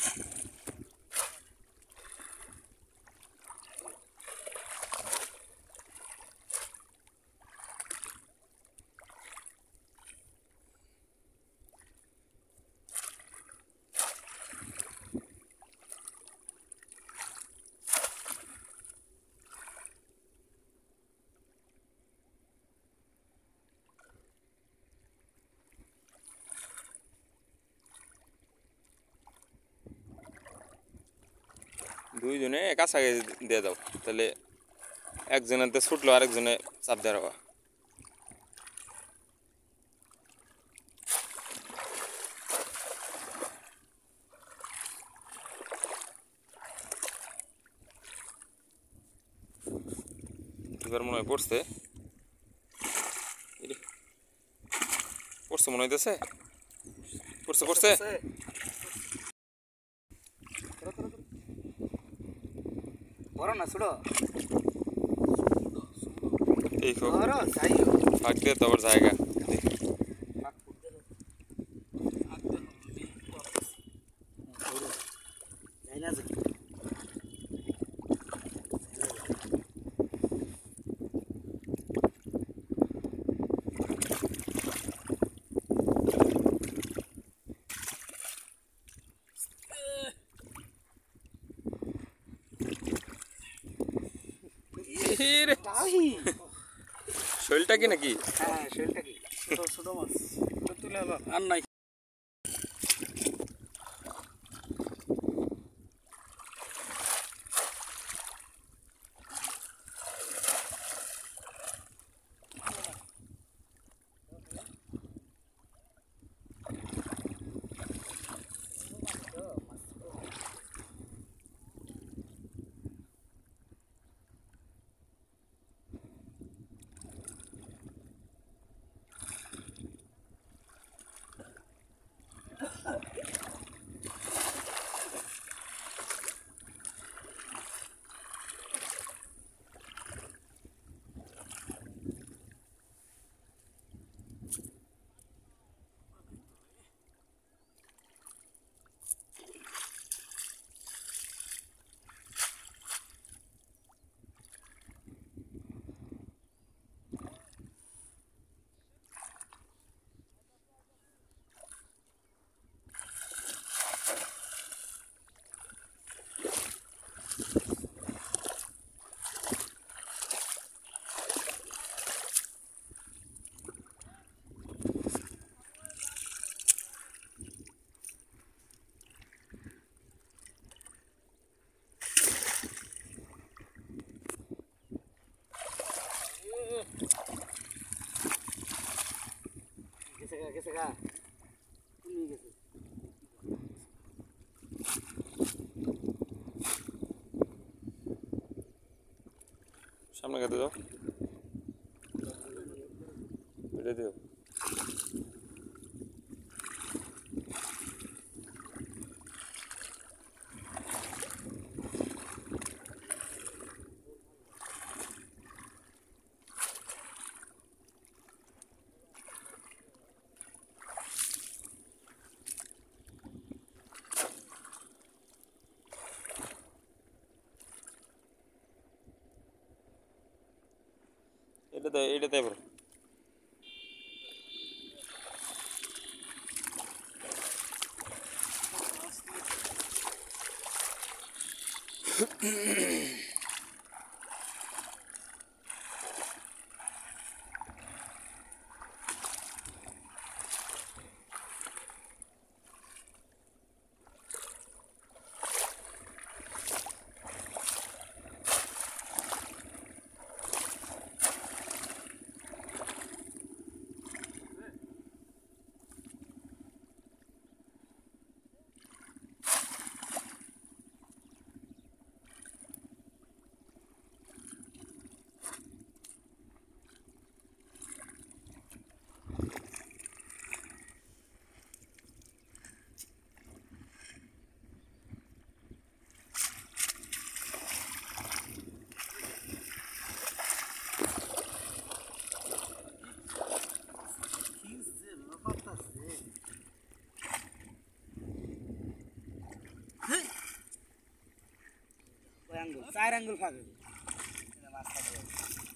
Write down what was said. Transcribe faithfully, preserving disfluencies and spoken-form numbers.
দুইজনে কাছাকাছি দিয়ে দাও, তাহলে একজনের ছুটলো আরেকজনে চাপ দেওয়া হবে। এবার মনে হয় পড়ছে পড়ছে মনে হইতেছে পড়ছে পড়ছে বড় না ছোট এই বড় যাই ফাঁক দিয়ে তো আবার জায়গা যাই না শৈলটা কি নাকি? হ্যাঁ শৈলটা কি ছোট ছোট মাছ তুলে হলো আর নাই। গেছে গা নিয়ে গেছে সামনে গেতে যাও এটা দিও এটা দে এটা দে বড় আঙ্গুল চার আঙ্গুল ফাঁকে মাছ থাকে